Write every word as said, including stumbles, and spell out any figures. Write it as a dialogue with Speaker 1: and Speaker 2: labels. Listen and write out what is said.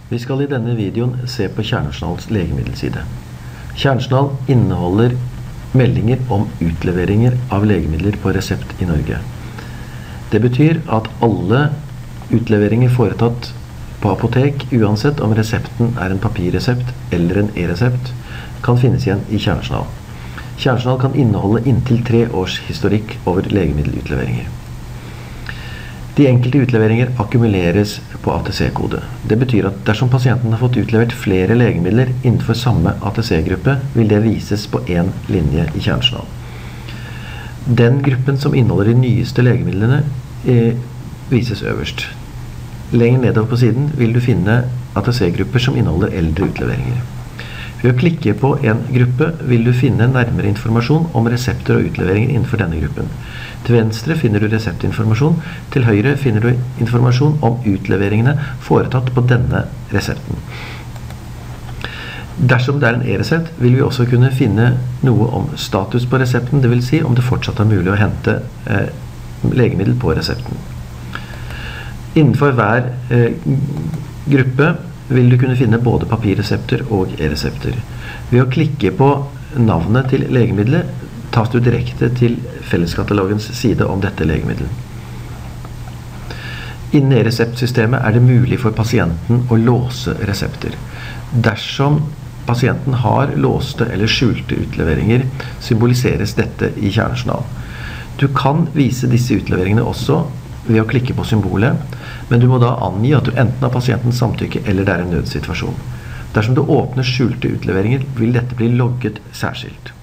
Speaker 1: Vi skal i denne videoen se på Kjernejournals legemiddelside. Kjernejournal inneholder meldinger om utleveringer av legemidler på resept i Norge. Det betyr at alle utleveringer foretatt på apotek, uansett om resepten er en papirresept eller en e-resept, kan finnes igjen i Kjernejournal. Kjernejournal kan inneholde inntil tre års historikk over legemiddelutleveringer. De enkelte utleveringer akkumuleres på A T C-kode. Det betyr at dersom pasienten har fått utlevert flere legemidler innenfor samme A T C-gruppe, vil det vises på en linje i Kjernejournal. Den gruppen som inneholder de nyeste legemidlene eh, vises øverst. Lenger nedover på siden vil du finne A T C-grupper som inneholder eldre utleveringer. Ved å klikke på en gruppe vil du finne nærmere informasjon om resepter og utleveringer innenfor denne gruppen. Til venstre finner du reseptinformasjon, til høyre finner du informasjon om utleveringene foretatt på denne resepten. Dersom det er en e-resept, vil vi også kunne finne noe om status på resepten, det vil si om det fortsatt er mulig å hente eh, legemiddel på resepten. Innenfor hver eh, gruppe vil du kunne finne både papirresepter og e-resepter. Ved å klikke på navnet til legemiddelet, tas du direkte til felleskatalogens side om dette legemiddelet. Innen e-reseptsystemet er det mulig for pasienten å låse resepter. Dersom pasienten har låste eller skjulte utleveringer, symboliseres dette i Kjernejournal. Du kan vise disse utleveringene også ved å klikke på symbolet, men du må da angi at du enten har pasientens samtykke eller det er en nødsituasjon. Dersom du åpner skjulte utleveringer, vil dette bli logget særskilt.